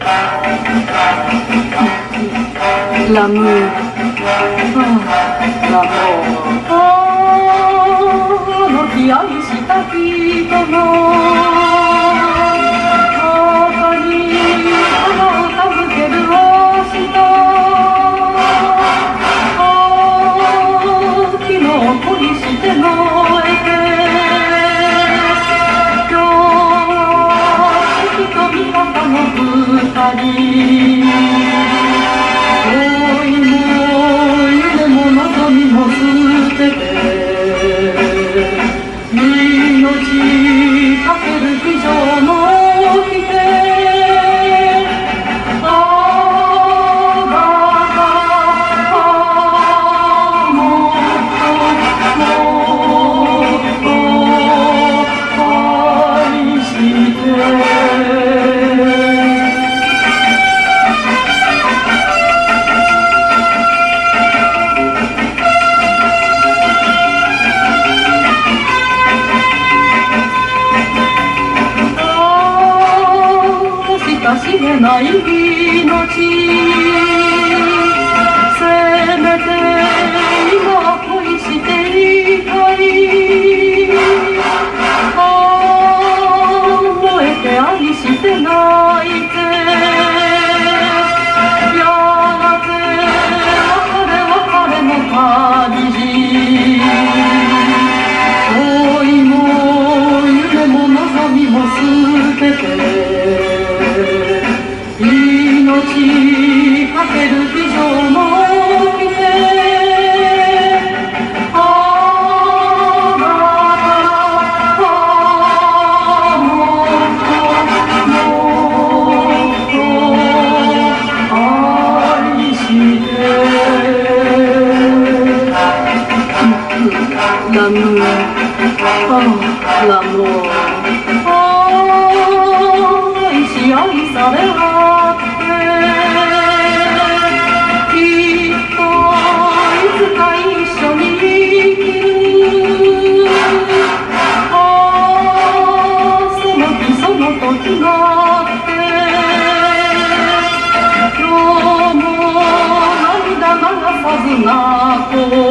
L'amour, l'amour, qui愛した人の肩に花を授ける明日、昨日恋して燃えて今日は月と港の二人、知れない命、せめて今恋していたい。燃えて愛して泣いてやがて別れの旅路、恋も夢も望みも捨てて命かける非常の掟、あなたもっと愛してL'amour, l'amour, 愛し愛され合ってきっといつか一緒に生きる、その日その時があって今日も涙流さず泣こう